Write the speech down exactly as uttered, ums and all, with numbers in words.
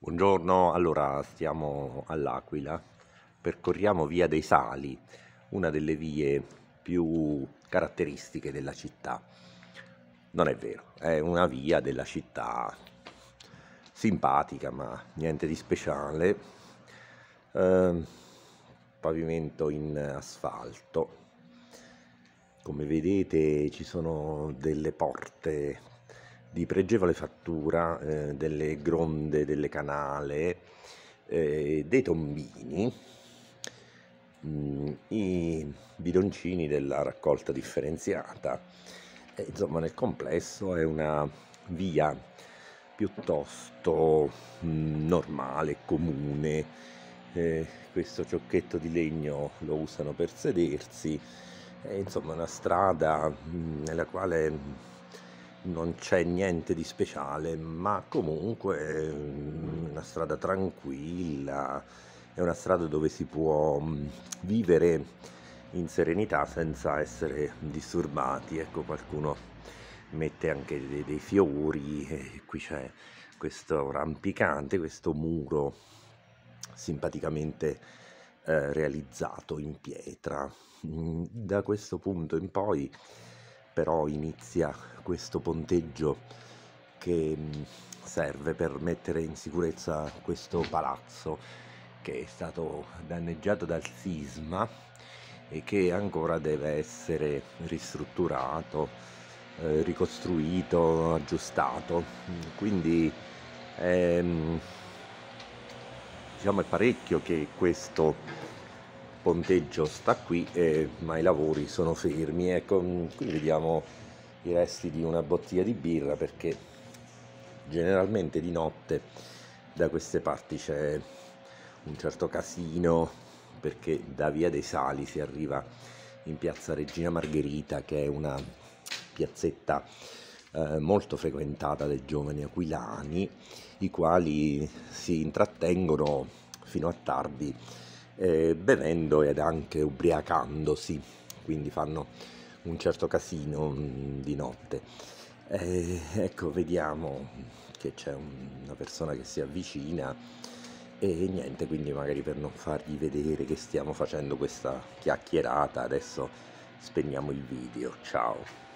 Buongiorno, allora stiamo all'Aquila, percorriamo Via dei Sali, una delle vie più caratteristiche della città. Non è vero, è una via della città simpatica, ma niente di speciale. Eh, pavimento in asfalto. Come vedete ci sono delle porte di pregevole fattura, eh, delle gronde, delle canale, eh, dei tombini, mm, i bidoncini della raccolta differenziata. E, insomma, nel complesso è una via piuttosto mm, normale, comune. Eh, questo ciocchetto di legno lo usano per sedersi. È insomma una strada mm, nella quale non c'è niente di speciale, ma comunque è una strada tranquilla, è una strada dove si può mm, vivere in serenità senza essere disturbati. Ecco, qualcuno mette anche dei, dei fiori e qui c'è questo rampicante, questo muro simpaticamente eh, realizzato in pietra. Mm, Da questo punto in poi però inizia questo ponteggio che mm, serve per mettere in sicurezza questo palazzo che è stato danneggiato dal sisma e che ancora deve essere ristrutturato, eh, ricostruito, aggiustato. Quindi ehm, diciamo è parecchio che questo ponteggio sta qui, eh, ma i lavori sono fermi. Ecco, qui vediamo i resti di una bottiglia di birra perché generalmente di notte da queste parti c'è un certo casino perché da Via dei Sali si arriva in piazza Regina Margherita, che è una piazzetta eh, molto frequentata dai giovani aquilani, i quali si intrattengono fino a tardi eh, bevendo ed anche ubriacandosi, quindi fanno un certo casino mh, di notte. Eh, ecco, vediamo che c'è un- una persona che si avvicina e niente, quindi magari per non fargli vedere che stiamo facendo questa chiacchierata, adesso spegniamo il video. Ciao.